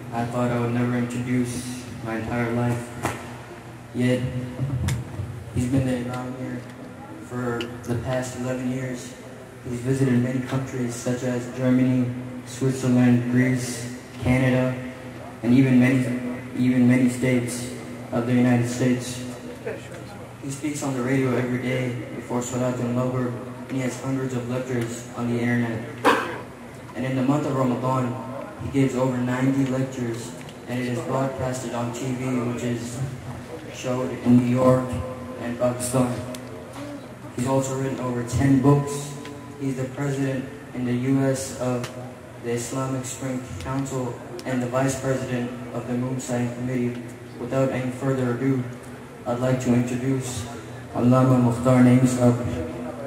I thought I would never introduce my entire life. Yet, he's been the Imam here for the past 11 years. He's visited many countries such as Germany, Switzerland, Greece, Canada, and even many states of the United States. He speaks on the radio every day before Salat al-Maghrib, and he has hundreds of lectures on the internet. And in the month of Ramadan, he gives over 90 lectures, and it is broadcasted on TV, which is showed in New York and Pakistan. He's also written over 10 books. He's the president in the U.S. of the Islamic Spring Council and the vice president of the Moon Sighting Committee. Without any further ado, I'd like to introduce Allama Mukhtar Naeem Sabri.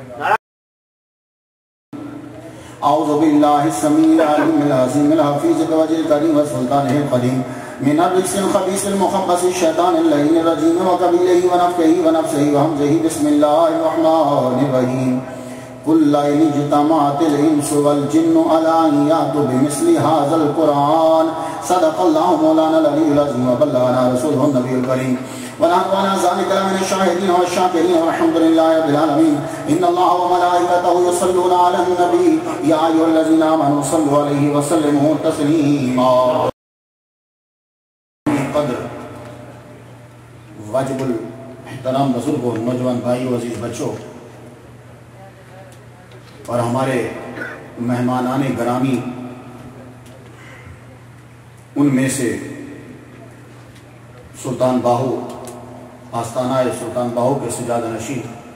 أعوذ بالله السميع العليم العظيم الحفيظ الوجه الكريم وسلطانه القديم من الرجس الخبيث المخبث الشيطان اللعين الرجيم وقبيله ونفخه ونفسه وهمزه بسم الله الرحمن الرحيم قل لئن اجتمعت الإنس والجن على أن يأتوا بمثل هذا القرآن صدق الله مولانا العلي العظيم وبلغنا رسوله النبي الكريم ونحن على ذلك لمن الشاهدين والشاكرين والحمد لله رب العالمين إن الله وملائكته يصلون على النبي يا أيها الذين آمنوا صلوا عليه وسلموا تسليما. قدر واجب الاحترام بزرگوں، نوجوان بھائیوں، عزیز بچوں اور ہمارے مہمانان گرامی، ان میں سے سلطان باہو، آستانہ سلطان باہو کے سجادہ نشین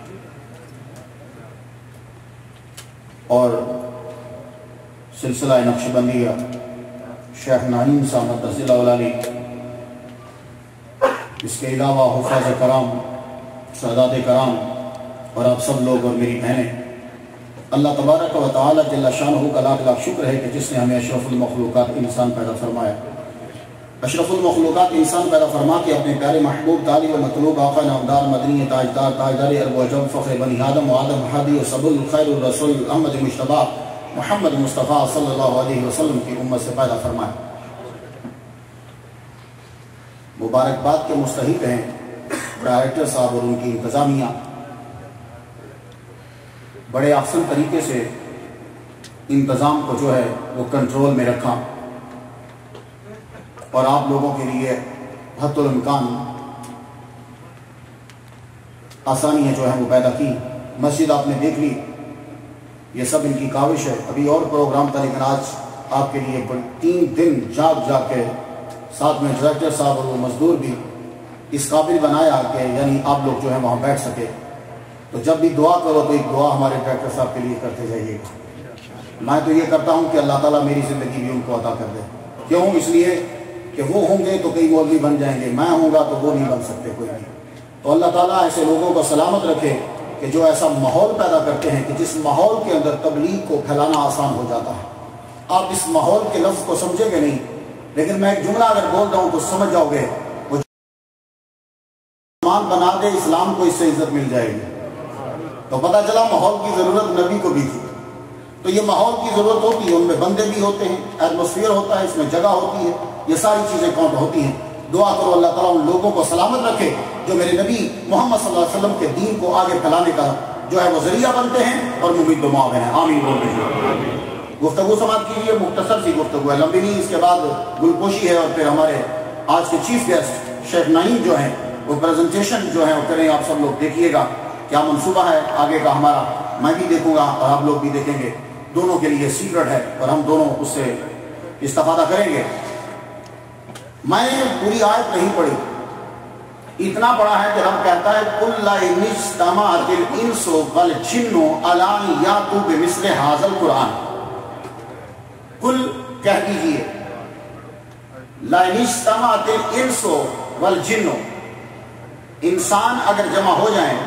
اور سلسلہ نقشبندیہ شیخ نعیم صاحب مدثر اللہ علیہ، اس کے علاوہ حفاظ کرام، سادات کرام اور آپ سب لوگ اور میری بہنیں، اللہ تبارک و تعالی جل شانہ کا لاکھ لاکھ شکر ہے کہ جس نے ہمیں اشرف المخلوقات انسان پیدا فرمایا. اشرف المخلوقات انسان پیدا فرما کے اپنے پیارے محبوب طالب و مطلوب آقا نامدار مدنی تاجدار تاجدار ارب و عجم فخر بنی آدم و آدم ہادی و سبل خیر الرسول احمد مجتبی محمد مصطفیٰ صلی اللہ علیہ وسلم کی امت سے پیدا فرمایا. مبارکباد کے مستحق ہیں ڈائریکٹر صاحب اور ان کی انتظامیہ، بڑے احسن طریقے سے انتظام کو جو ہے وہ کنٹرول میں رکھا اور آپ لوگوں کے لیے حد الامکان آسانیاں جو ہیں وہ پیدا کی. مسجد آپ نے دیکھ لی، یہ سب ان کی کاوش ہے. ابھی اور پروگرام تھا لیکن آج آپ کے لیے 3 دن جاگ کے ساتھ میں ڈائریکٹر صاحب اور وہ مزدور بھی اس قابل بنایا کہ یعنی آپ لوگ جو ہیں وہاں بیٹھ سکے. تو جب بھی دعا کرو تو ایک دعا ہمارے ڈائریکٹر صاحب کے لیے کرتے جائیے گا. میں تو یہ کرتا ہوں کہ اللہ تعالیٰ میری زندگی بھی ان کو عطا کر دے. کیوں؟ اس لیے کہ وہ ہوں گے تو کئی مولوی بن جائیں گے، میں ہوں گا تو وہ نہیں بن سکتے کوئی بھی. تو اللہ تعالیٰ ایسے لوگوں کو سلامت رکھے کہ جو ایسا ماحول پیدا کرتے ہیں کہ جس ماحول کے اندر تبلیغ کو پھیلانا آسان ہو جاتا ہے. آپ اس ماحول کے لفظ کو سمجھیں گے نہیں، لیکن میں ایک جملہ اگر بول رہا ہوں تو سمجھ جاؤ گے. وہ مسلمان بنا دے اسلام کو، اس سے عزت مل جائے گی. تو پتہ چلا ماحول کی ضرورت نبی کو بھی تھی. تو یہ ماحول کی ضرورت ہوتی ہے، ان میں بندے بھی ہوتے ہیں، ایٹماسفیئر ہوتا ہے، اس میں جگہ ہوتی ہے، یہ ساری چیزیں کاؤنٹ ہوتی ہیں. دعا کرو اللہ تعالیٰ ان لوگوں کو سلامت رکھے جو میرے نبی محمد صلی اللہ علیہ وسلم کے دین کو آگے پھیلانے کا جو ہے وہ ذریعہ بنتے ہیں اور ممید و معاون ہیں. آمین بول رہے. گفتگو سماعت کیجیے، مختصر سی گفتگو ہے، لمبی نہیں. اس کے بعد گلپوشی ہے اور پھر ہمارے آج کے چیف گیسٹ شیخ نعیم جو ہیں وہ پریزنٹیشن جو ہے وہ کریں. آپ سب لوگ دیکھیے گا کیا منصوبہ ہے آگے کا ہمارا. میں بھی دیکھوں گا اور آپ لوگ بھی دیکھیں گے. دونوں کے لیے سیکرٹ ہے اور ہم دونوں اس سے استفادہ کریں گے. میں نے پوری آیت نہیں پڑھی، اتنا پڑھا ہے کہ رب کہتا ہے قُلْ لَئِنِ اجْتَمَعَتِ الْإِنسُ وَالْجِنُّ عَلَىٰ أَن يَأْتُوا بِمِثْلِ هَٰذَا الْقُرْآنِ. قُلْ کہہ دیجئے لَئِنِ اجْتَمَعَتِ الْإِنسُ وَالْجِنُّ، انسان اگر جمع ہو جائیں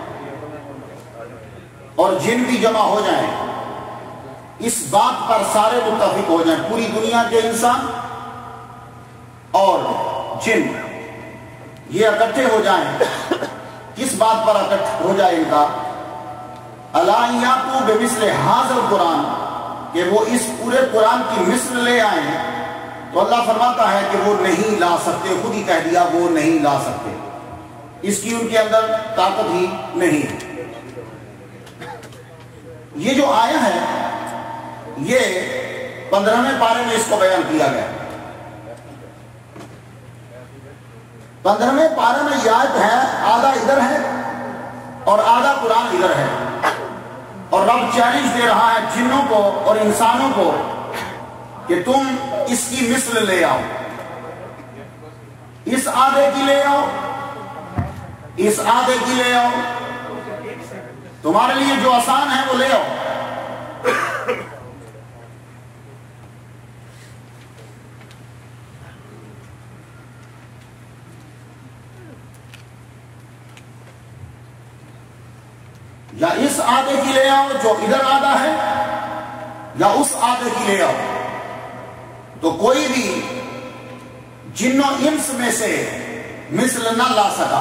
اور جن بھی جمع ہو جائیں، اس بات پر سارے متفق ہو جائیں، پوری دنیا کے انسان اور جن یہ اکٹھے ہو جائیں، کس بات پر اکٹھ ہو جائے ان کا؟ أَلَا يَأْتُوا بِمِثْلِ هَٰذَا الْقُرْآنِ، کہ وہ اس پورے قرآن کی مثل لے آئیں. تو اللہ فرماتا ہے کہ وہ نہیں لا سکتے، خود ہی کہہ دیا وہ نہیں لا سکتے، اس کی ان کے اندر طاقت ہی نہیں ہے۔ یہ جو آیا ہے یہ 15ویں پارے میں اس کو بیان کیا گیا۔ 15ویں پارے میں یہ آیت ہے، آدھا ادھر ہے اور آدھا قرآن ادھر ہے، اور رب چیلنج دے رہا ہے جنوں کو اور انسانوں کو کہ تم اس کی مثل لے آؤ، اس آدھے کی لے آؤ، اس آدھے کی لے آؤ، تمہارے لیے جو آسان ہے وہ لے آؤ۔ یا اس آدھے کی لے آؤ جو ادھر آدھا ہے، یا اس آدھے کی لے آؤ۔ تو کوئی بھی جن و انس میں سے مثل نہ لا سکا۔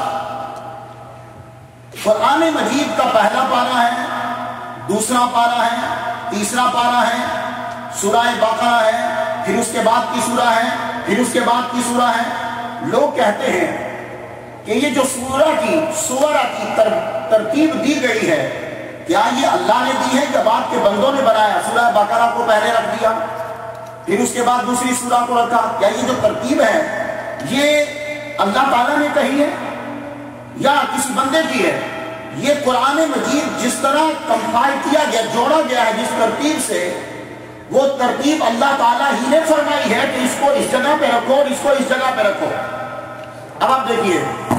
قرآن مجید کا پہلا پارہ ہے، دوسرا پارہ ہے، تیسرا پارہ ہے، سورہ بقرہ ہے، پھر اس کے بعد کی سورہ ہے، پھر اس کے بعد کی سورہ ہے۔ لوگ کہتے ہیں کہ یہ جو سورہ کی ترتیب دی گئی ہے، کیا یہ اللہ نے دی ہے کہ بعد کے بندوں نے بنایا؟ سورہ بقرہ کو پہلے رکھ دیا، پھر اس کے بعد دوسری سورہ کو رکھا، کیا یہ جو ترتیب ہے یہ اللہ تعالیٰ نے کہی ہے یا کسی بندے کی ہے؟ یہ قرآن مجید جس طرح کمپائل کیا گیا، جوڑا گیا ہے جس ترتیب سے، وہ ترتیب اللہ تعالیٰ ہی نے فرمائی ہے کہ اس کو اس جگہ پہ رکھو اور اس کو اس جگہ پہ رکھو۔ اب آپ دیکھیے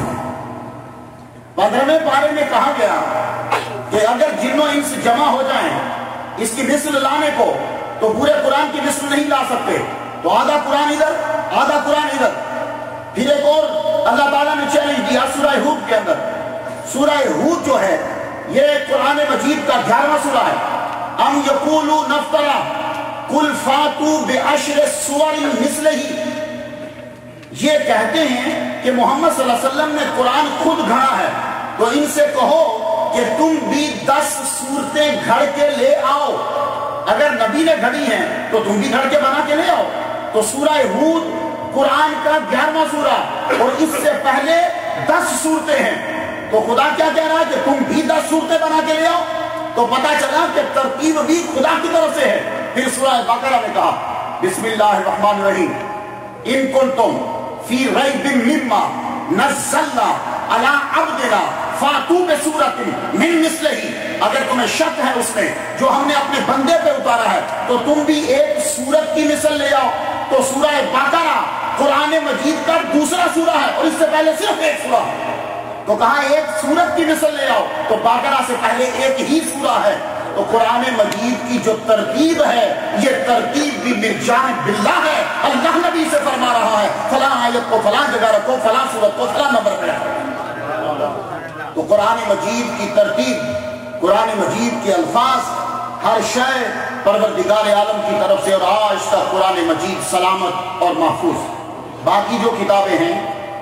15ویں پارے میں کہا گیا کہ اگر جن و انس جمع ہو جائیں اس کی مثل لانے کو تو پورے قرآن کی مثل نہیں لا سکتے، تو آدھا قرآن ادھر آدھا قرآن ادھر۔ پھر ایک اور اللہ تعالیٰ نے چیلنج دیا سورہ ہود کے اندر۔ سورہ ہود جو ہے یہ قرآن مجید کا 11واں سورہ ہے۔ ام یقولون افترا قل فاتوا بعشر سور مثلہ، یہ کہتے ہیں کہ محمد صلی اللہ علیہ وسلم نے قرآن خود گھڑا ہے، تو ان سے کہو کہ تم بھی 10 سورتیں گھڑ کے لے آؤ۔ اگر نبی نے گھڑی ہیں تو تم بھی گھڑ کے بنا کے لے آؤ۔ تو سورہ ہود قرآن کا 11واں سورہ اور اس سے پہلے 10 سورتیں ہیں، تو خدا کیا کہہ رہا ہے کہ تم بھی 10 سورتیں بنا کے لے آؤ؟ تو پتا چلا کہ ترتیب بھی خدا کی طرف سے ہے۔ پھر سورہ بقرہ میں کہا بسم اللہ الرحمن الرحیم ان کنتم فی ریب مما نزلنا علی عبدنا فاتوا بسورۃ من مثلہ، اگر تمہیں شک ہے اس میں جو ہم نے اپنے بندے پہ اتارا ہے تو تم بھی ایک سورت کی مثل لے آؤ۔ تو سورہ بقرہ قرآن مجید کا دوسرا سورہ ہے اور اس سے پہلے صرف ایک سورہ ہے، تو کہا ایک سورت کی مثل لے آؤ، تو بقرہ سے پہلے ایک ہی سورہ ہے۔ تو قرآن مجید کی جو ترتیب ہے یہ ترتیب بھی من جانب اللہ ہے۔ اللہ نبی سے فرما رہا ہے فلاں آیت کو فلاں جگہ رکھو، فلاں سورت کو فلاں نمبر پہ رکھو۔ تو قرآن مجید کی ترتیب، قرآن مجید کے الفاظ، ہر شے پروردگار عالم کی طرف سے، اور آج تک قرآن مجید سلامت اور محفوظ۔ باقی جو کتابیں ہیں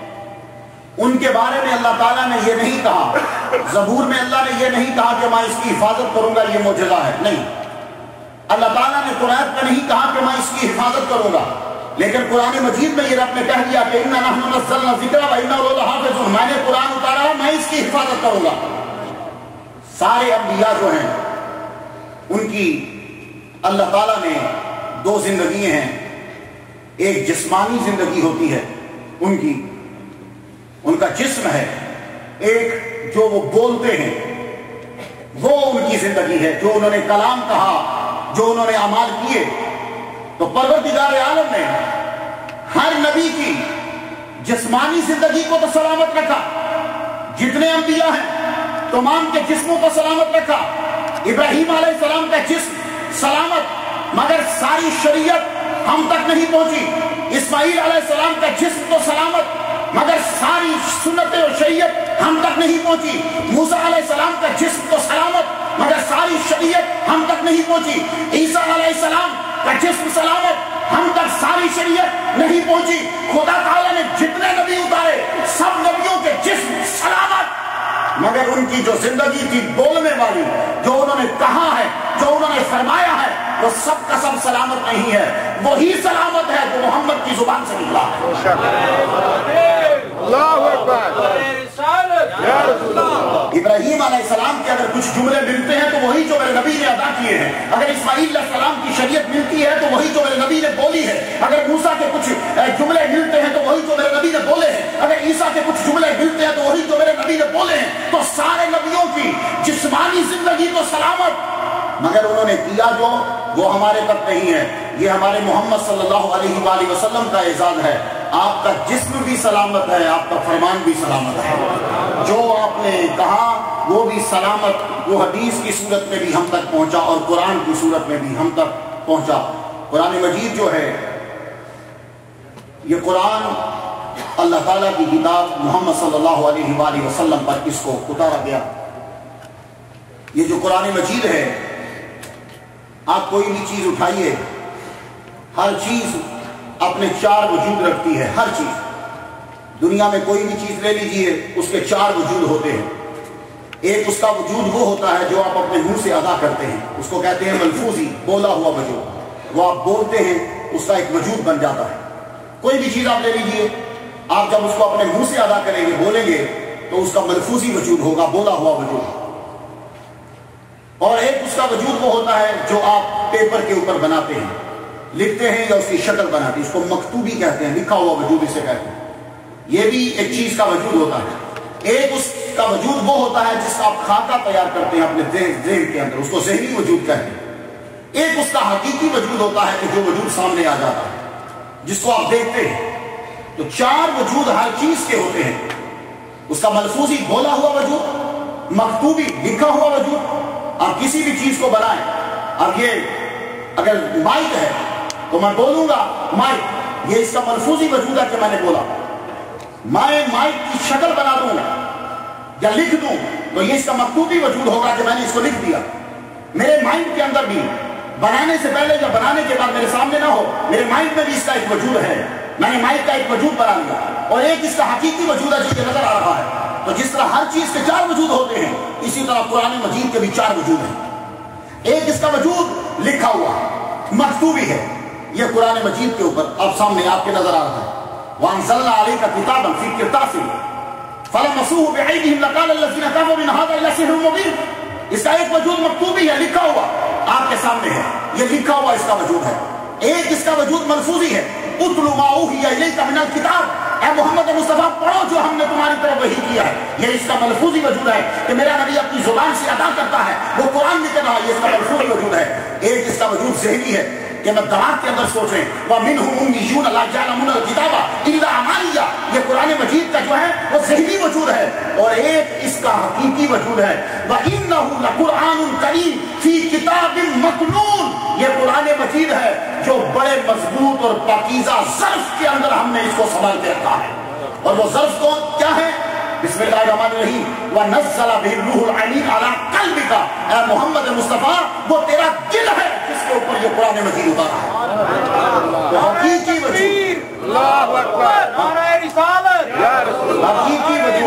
ان کے بارے میں اللہ تعالیٰ نے یہ نہیں کہا، زبور میں اللہ نے یہ نہیں کہا کہ میں اس کی حفاظت کروں گا، یہ معجزہ ہے، نہیں۔ اللہ تعالیٰ نے قرآن میں نہیں کہا کہ میں اس کی حفاظت کروں گا، لیکن قرآن مجید میں یہ رب نے کہہ دیا کہ اِنَّا نَحْنُ نَزَّلْنَا الذِّكْرَ وَإِنَّا لَهُ لَحَافِظُونَ، میں نے قرآن اتارا، میں اس کی حفاظت کروں گا۔ سارے انبیاء جو ہیں ان کی اللہ تعالیٰ نے 2 زندگیاں ہیں، ایک جسمانی زندگی ہوتی ہے ان کی، ان کا جسم ہے، ایک جو وہ بولتے ہیں وہ ان کی زندگی ہے، جو انہوں نے کلام کہا، جو انہوں نے اعمال کیے۔ تو پروردگار عالم نے ہر نبی کی جسمانی زندگی کو تو سلامت رکھا، جتنے انبیاء ہیں تمام کے جسموں کو سلامت رکھا۔ ابراہیم علیہ السلام کا جسم سلامت، مگر ساری شریعت ہم تک نہیں پہنچی۔ اسماعیل علیہ السلام کا جسم تو سلامت، مگر ساری سنت و شریعت ہم تک نہیں پہنچی۔ موسیٰ علیہ السلام کا جسم تو سلامت، مگر ساری شریعت ہم تک نہیں پہنچی۔ عیسیٰ علیہ السلام کا جسم سلامت، ہم تک ساری شریعت نہیں پہنچی۔ خدا تعالیٰ نے جتنے نبی اتارے سب نبیوں کے جسم سلامت، مگر ان کی جو زندگی تھی بولنے والی، جو انہوں نے کہا ہے، جو انہوں نے فرمایا ہے، وہ سب کا سب سلامت نہیں ہے۔ وہی سلامت ہے جو محمد کی ابراہیم علیہ السلام کے اگر کچھ جملے ملتے ہیں تو وہی جو میرے نبی نے ادا کیے ہیں. اگر اسماعیل علیہ السلام کی شریعت ملتی ہے تو وہی جو میرے نبی نے بولی ہے. اگر موسیٰ کے کچھ جملے ملتے ہیں تو وہی جو میرے نبی نے بولے ہیں. اگر عیسیٰ کے کچھ جملے ملتے ہیں تو وہی جو میرے نبی نے بولے ہیں. تو سارے نبیوں کی جسمانی زندگی تو سلامت، مگر انہوں نے کیا جو وہ ہمارے تک نہیں ہے. یہ ہمارے محمد صلی اللہ علیہ وآلہ وسلم کا اعزاز ہے. آپ کا جسم بھی سلامت ہے، آپ کا فرمان بھی سلامت ہے. جو آپ نے کہا وہ بھی سلامت، وہ حدیث کی صورت میں بھی ہم تک پہنچا اور قرآن کی صورت میں بھی ہم تک پہنچا. قرآن مجید جو ہے یہ قرآن اللہ تعالیٰ کی کتاب محمد صلی اللہ علیہ وآلہ وسلم پر اس کو اتارا گیا. یہ جو قرآن مجید ہے، آپ کوئی بھی چیز اٹھائیے، ہر چیز اپنے چار وجود رکھتی ہے. ہر چیز دنیا میں کوئی بھی چیز لے لیجئے، اس کے چار وجود ہوتے ہیں. ایک اس کا وجود وہ ہوتا ہے جو آپ اپنے منہ سے ادا کرتے ہیں، اس کو کہتے ہیں ملفوظی، بولا ہوا وجود. وہ آپ بولتے ہیں، اس کا ایک وجود بن جاتا ہے. کوئی بھی چیز آپ لے لیجئے، آپ جب اس کو اپنے منہ سے ادا کریں گے، بولیں گے، تو اس کا ملفوظی وجود ہوگا، بولا ہوا وجود. اور ایک اس کا وجود وہ ہوتا ہے جو آپ پیپر کے اوپر بناتے ہیں، لکھتے ہیں یا اس کی شکل بناتے ہیں، اس کو مکتوبی کہتے ہیں، لکھا ہوا وجود اسے کہتے ہیں. یہ بھی ایک چیز کا وجود ہوتا ہے. ایک اس کا وجود وہ ہوتا ہے جس کا آپ خاکہ تیار کرتے ہیں اپنے ذہن کے اندر، اس کو ذہنی وجود کہتے ہیں. ایک اس کا حقیقی وجود ہوتا ہے کہ جو وجود سامنے آ جاتا ہے، جس کو آپ دیکھتے ہیں. تو چار وجود ہر چیز کے ہوتے ہیں. اس کا ملفوظی بولا ہوا وجود، مکتوبی لکھا ہوا وجود. آپ کسی بھی چیز کو بنائیں، اب یہ اگر مائک ہے تو میں بولوں گا مائک، یہ اس کا ملفوظی وجود ہے کہ میں نے بولا. میں مائک کی شکل بنا دوں یا لکھ دوں تو یہ اس کا مکتوبی وجود ہوگا کہ میں نے اس کو لکھ دیا. میرے مائنڈ کے اندر بھی بنانے سے پہلے یا بنانے کے بعد میرے سامنے نہ ہو، میرے مائنڈ میں بھی اس کا ایک وجود ہے، میں نے مائک کا ایک وجود بنا لیا. اور ایک اس کا حقیقی وجود ہے جو کہ نظر آ رہا ہے. تو جس طرح ہر چیز کے چار وجود ہوتے ہیں، اسی طرح قرآن مجید کے بھی چار وجود ہیں. ایک اس کا وجود لکھا ہوا مکتوبی ہے، یہ قرآن مجید کے اوپر اب سامنے آپ کے نظر آ رہا ہے. وَأَنزَلْنَا عَلَيْكَ كِتَابًا فِي قِرْطَاسٍ فَلَمَسُوهُ بِأَيْدِهِمْ لَقَالَ الَّذِينَ كَفَرُوا إِنْ هَذَا إِلَّا سِحْرٌ مُبِينٌ. اس کا ایک وجود مکتوبی ہے، لکھا ہوا آپ کے سامنے ہے، یہ لکھا ہوا اس کا وجود ہے. ایک اس کا وجود ملفوظی ہے، اُتْلُ مَا أُوحِيَ إِلَيْكَ مِنَ الْكِتَابِ، اے محمد مصطفیٰ پڑھو جو ہم نے تمہاری طرف وحی کیا ہے. یہ اس کا ملفوظی وجود ہے کہ میرا نبی اپنی زبان سے ادا کرتا ہے، وہ قرآن لکھ رہا ہے، یہ اس کا ملفوظی وجود ہے. ایک اس کا وجود ذہنی ہے کہ میں دماغ کے اندر سوچ رہے ہیں، وَمِنْهُمْ أُمِّيُّونَ لَا يَعْلَمُونَ الْكِتَابَ إِلَّا أَمَانِيَّ، یہ قرآن مجید کا جو ہے وہ ذہنی وجود ہے. اور ایک اس کا حقیقی وجود ہے، وَإِنَّهُ لَقُرْآنٌ كَرِيمٌ فِي كِتَابٍ مَّكْنُونٍ، یہ قرآن مجید ہے جو بڑے مضبوط اور پاکیزہ ظرف کے اندر ہم نے اس کو سنبھال کے رکھا ہے. اور وہ ظرف کون کیا ہے؟ بسم اللہ الرحمن الرحیم، وَنَزَّلَ بِهِ الرُّوحُ الْأَمِينُ عَلَىٰ قَلْبِكَ، اے محمد مصطفیٰ وہ تیرا دل ہے جس کے اوپر یہ قرآن مجید اتارا ہے. تو حقیقی وجود، اللہ اکبر، نعرہ رسالت، حقیقی وجود،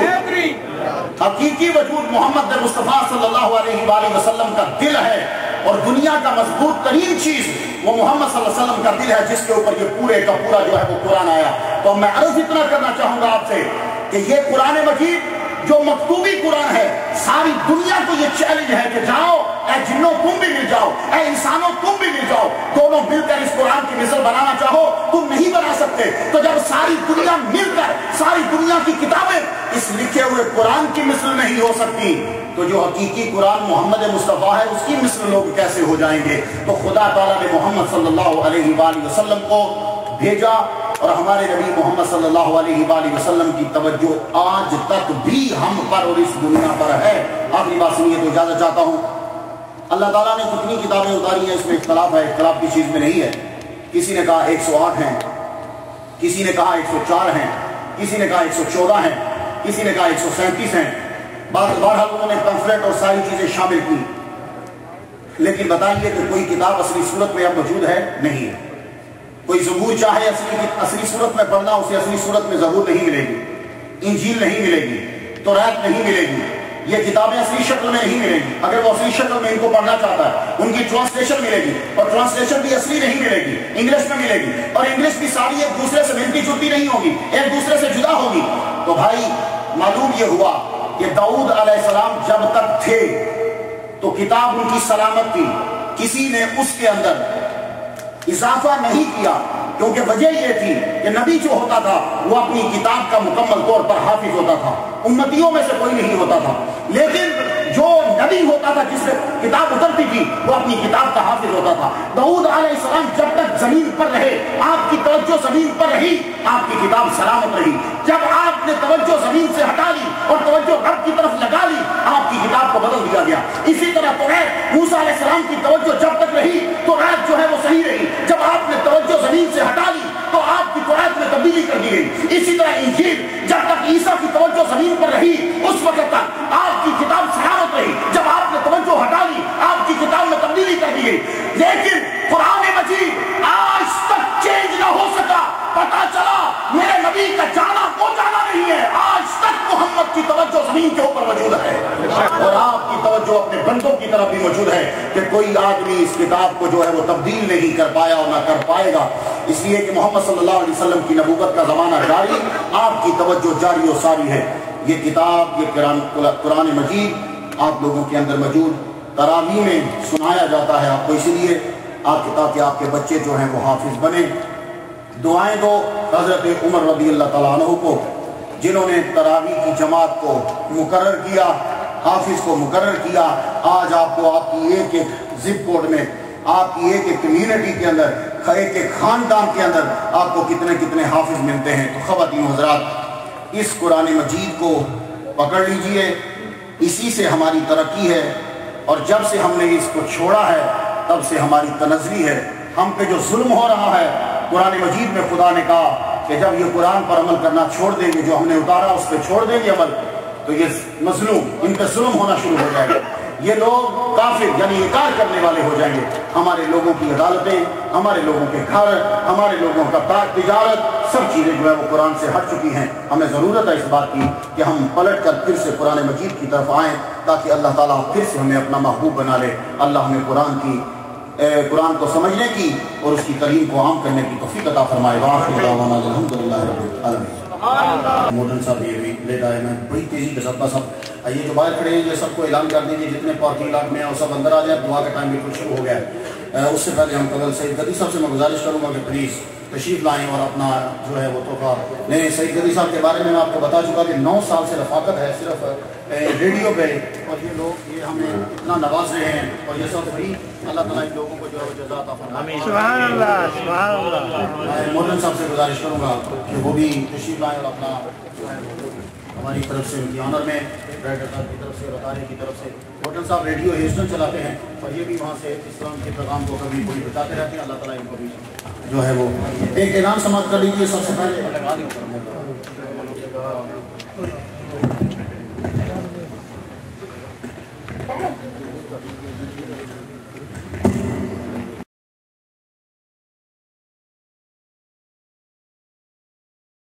حقیقی وجود محمد مصطفیٰ صلی اللہ علیہ وآلہ وسلم کا دل ہے. اور دنیا کا مضبوط ترین چیز وہ محمد صلی اللہ علیہ وسلم کا دل ہے جس کے اوپر یہ پورے کا پورا جو ہے وہ قرآن آیا. تو میں عرض اتنا کرنا چاہوں گا آپ سے کہ یہ قرآن مجید جو مکتوبی قرآن ہے، ساری دنیا کو یہ چیلنج ہے کہ جاؤ اے جنوں تم بھی مل جاؤ، اے انسانوں تم بھی مل جاؤ، دونوں مل کر اس قرآن کی مثل بنانا چاہو تم نہیں بنا سکتے. تو جب ساری دنیا مل کر ساری دنیا کی کتابیں اس لکھے ہوئے قرآن کی مثل نہیں ہو سکتی، تو جو حقیقی قرآن محمد مصطفیٰ ہے اس کی مثل لوگ کیسے ہو جائیں گے؟ تو خدا تعالیٰ نے محمد صلی اللہ علیہ وآلہ وسلم کو بھیجا اور ہمارے نبی محمد صلی اللہ علیہ وآلہ وسلم کی توجہ آج تک بھی ہم پر اور اس دنیا پر ہے. آخری بات سنیے تو اجازت چاہتا ہوں. اللہ تعالیٰ نے کتنی کتابیں اتاری ہیں اس میں اختلاف ہے، اختلاف کی چیز میں نہیں ہے. کسی نے کہا 108 ہیں، کسی نے کہا 104 ہیں، کسی نے کہا 114 ہیں، کسی نے کہا 137 ہیں. بہرحال انہوں نے پمفلٹ اور ساری چیزیں شامل کی، لیکن بتائیے کہ کوئی کتاب اصلی صورت میں اب موجود ہے؟ نہیں ہے. کوئی زبور چاہے اصلی صورت میں پڑھنا، اسے اصلی صورت میں زبور نہیں ملے گی، انجیل نہیں ملے گی، توریت نہیں ملے گی. یہ کتابیں اصلی شکل میں نہیں ملیں گی. اگر وہ اصلی شکل میں ان کو پڑھنا چاہتا ہے ان کی ٹرانسلیشن ملے گی, اور ٹرانسلیشن بھی اصلی نہیں ملے گی, انگلش میں ملے گی, اور انگلش بھی ساری ایک دوسرے سے ملتی جلتی نہیں ہوگی, ایک دوسرے سے جدا ہوگی. تو بھائی معلوم یہ ہوا کہ داؤد علیہ السلام جب تک تھے تو کتاب ان کی سلامت تھی, کسی نے اس کے اندر اضافہ نہیں کیا, کیونکہ وجہ یہ تھی کہ نبی جو ہوتا تھا وہ اپنی کتاب کا مکمل طور پر حافظ ہوتا تھا, امتیوں میں سے کوئی نہیں ہوتا تھا. لیکن جو نبی ہوتا تھا جس سے کتاب اترتی تھی وہ اپنی کتاب کا حافظ ہوتا تھا. داؤد علیہ السلام جب تک زمین پر رہے آپ کی توجہ زمین پر رہی, آپ کی کتاب سلامت رہی. جب آپ نے توجہ زمین سے ہٹا لی اور توجہ رب کی طرف لگا لی, آپ کی کتاب کو بدل دیا گیا. اسی طرح توریت, موسیٰ علیہ السلام کی توجہ جب تک رہی توریت جو ہے وہ صحیح رہی. جب آپ نے توجہ زمین سے ہٹا لی تو آپ کی توریت میں تبدیلی کر دی گئی. اسی طرح انجیل, جب تک عیسیٰ کی توجہ زمین پر رہی اس وقت تک آپ کی کتاب سلامت رہی. جب آپ نے توجہ ہٹا لی آپ کی کتاب میں تبدیلی کر دی گئی. لیکن قرآن مجید آج تک چینج نہ ہو سکا. پتا چلا میرے نبی کا جانا وہ جانا نہیں ہے, آج تک محمد کی توجہ زمین کے اوپر موجود ہے, اور آپ کی توجہ اپنے بندوں کی طرف بھی موجود ہے کہ کوئی آدمی اس کتاب کو جو ہے وہ تبدیل نہیں کر پایا اور نہ کر پائے گا. اس لیے کہ محمد صلی اللہ علیہ وسلم کی نبوت کا زمانہ جاری, آپ کی توجہ جاری و ساری ہے. یہ کتاب, یہ قرآن مجید آپ لوگوں کے اندر موجود, تراویح میں سنایا جاتا ہے آپ کو, اسی لیے تاکہ آپ کے بچے جو ہیں وہ حافظ بنے. دعائیں دو حضرت عمر رضی اللہ تعالیٰ عنہ کو, جنہوں نے تراویح کی جماعت کو مقرر کیا, حافظ کو مقرر کیا. آج آپ کو آپ کی ایک ایک زپ کوڈ میں, آپ کی ایک ایک کمیونٹی کے اندر, ایک ایک خاندان کے اندر آپ کو کتنے کتنے حافظ ملتے ہیں. تو خواتین و حضرات, اس قرآن مجید کو پکڑ لیجئے, اسی سے ہماری ترقی ہے. اور جب سے ہم نے اس کو چھوڑا ہے تب سے ہماری تنزلی ہے. ہم پہ جو ظلم ہو رہا ہے, قرآن مجید میں خدا نے کہا کہ جب یہ قرآن پر عمل کرنا چھوڑ دیں گے, جو ہم نے اتارا اس پہ چھوڑ دیں گے عمل, تو یہ مظلوم, ان پہ ظلم ہونا شروع ہو جائے گا. یہ لوگ کافر یعنی انکار کرنے والے ہو جائیں گے. ہمارے لوگوں کی عدالتیں, ہمارے لوگوں کے گھر, ہمارے لوگوں کا تجارت, سب چیزیں جو ہے وہ قرآن سے ہٹ چکی ہیں. ہمیں ضرورت ہے اس بات کی کہ ہم پلٹ کر پھر سے قرآن مجید کی طرف آئیں, تاکہ اللہ تعالیٰ پھر سے ہمیں اپنا محبوب بنا لے. اللہ ہمیں قرآن کو سمجھنے کی اور اس کی تعلیم کو عام کرنے کی توفیق عطا فرمائے. الحمدللہ رب العالمین. مودن صاحب یہ بھی لے آئے, میں بڑی تیزی کے ساتھ بس اب یہ جو باہر کھڑے ہیں یہ سب کو اعلان کر دیجیے, جتنے پارکنگ لاٹ میں ہیں وہ سب اندر آ جائیں. دعا کا ٹائم بالکل شروع ہو گیا ہے. اس سے پہلے ہم قبل سعید گدی صاحب سے میں گزارش کروں گا کہ پلیز تشریف لائیں اور اپنا جو ہے وہ تحفہ لیں. سعید گدی صاحب کے بارے میں آپ کو بتا چکا کہ 9 سال سے رفاقت ہے صرف ریڈیو پہ, اور یہ لوگ یہ ہمیں اتنا نواز رہے ہیں, اور یہ سب فری. اللہ تعالیٰ ان لوگوں کو جو ہے جزا عطا فرمائے. سبحان اللہ, سبحان اللہ. مودن صاحب سے گزارش کروں گا کہ وہ بھی تشریف لائیں اور اپنا جو ہے ہماری طرف سے ان کی آنر میں ڈائریکٹر صاحب کی طرف سے, رتارے کی طرف سے. مودن صاحب ریڈیو ہیوسٹن چلاتے ہیں اور یہ بھی وہاں سے اسلام کے پیغام کو کبھی کوئی بتاتے رہتے ہیں. اللہ تعالیٰ ان کو بھی جو ہے وہ ایک اعلان سماعت کر لیجیے سب سے پہلے.